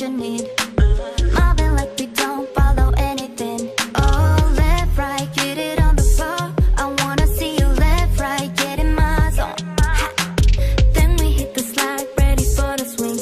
you need. Moving like we don't follow anything. Oh, left, right, get it on the floor. I wanna see you left, right, get in my zone. Ha. Then we hit the slide, ready for the swing.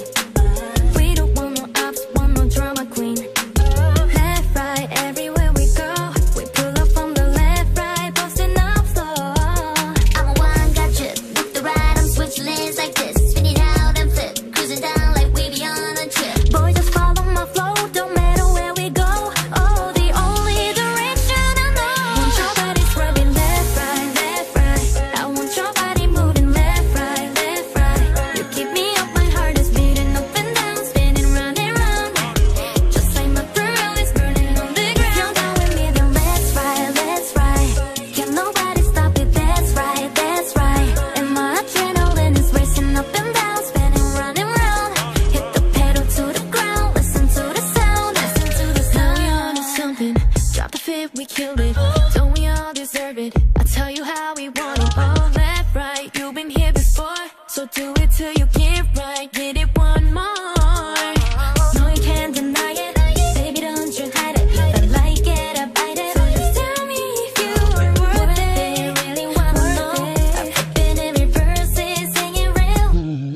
We don't want no ups, want no drama queen. Left, right, everywhere we go. We pull up from the left, right, busting up slow. I'm a one, got you. With the right, I'm switch lanes like this. Spin it out and flip, cruising down like we be on a trip. Boy, just follow my flow, don't matter where we go. Oh, the only direction I know. Want your body swerving left, right, left, right. I want your body moving left, right, left, right. You keep me up, my heart is beating up and down, spinning round and round. Just like my pearl is burning on the ground. If you're down with me, then let's ride, let's ride. Can nobody stop it, that's right, that's right. And my adrenaline is racing up and down, spinning round and round. Hit the pedal to the ground, listen to the sound, listen to the sound. Now we on to something, drop the fit, we killed it. Don't we all deserve it? I'll tell you how we want it. Oh, left, right, you've been here before, so do it till you get right, get it one more. No, you can't deny it, baby, don't you hide it. If I like it, I bite it. So just tell me if you are worth it, really wanna know. I'm flipping in reverse, singing real.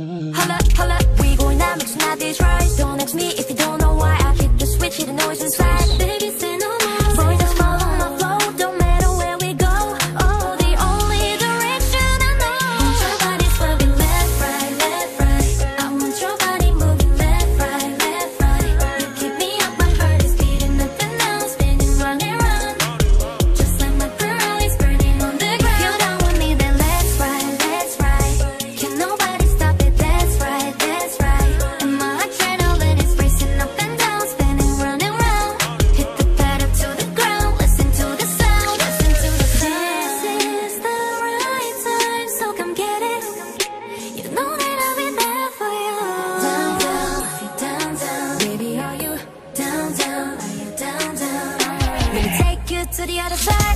Holla, we going out, mixing out these rides. Don't ask me if you don't know why. I hit the switch, hit the noise inside. Baby, say no more. Boy, just follow my flow, don't matter where we go. Oh, the only direction I know. Want your body swerving left, right, left, right. I want your body moving left, right, left, right. You keep me up, my heart is beating up and down, spinning round and round. Just like my pearl is burning on the ground. If you're down with me, then let's ride, let's ride. Can nobody stop it, that's right, that's right. And my adrenaline is racing up and down, spinning round and round. Hit the pedal to the ground, listen to the sound, listen to the sound. This is the right time, so come get it. You know that I'll be there for you. Down, down, down, down. Baby, are you down, down? Are you down, down? Let me take you to the other side.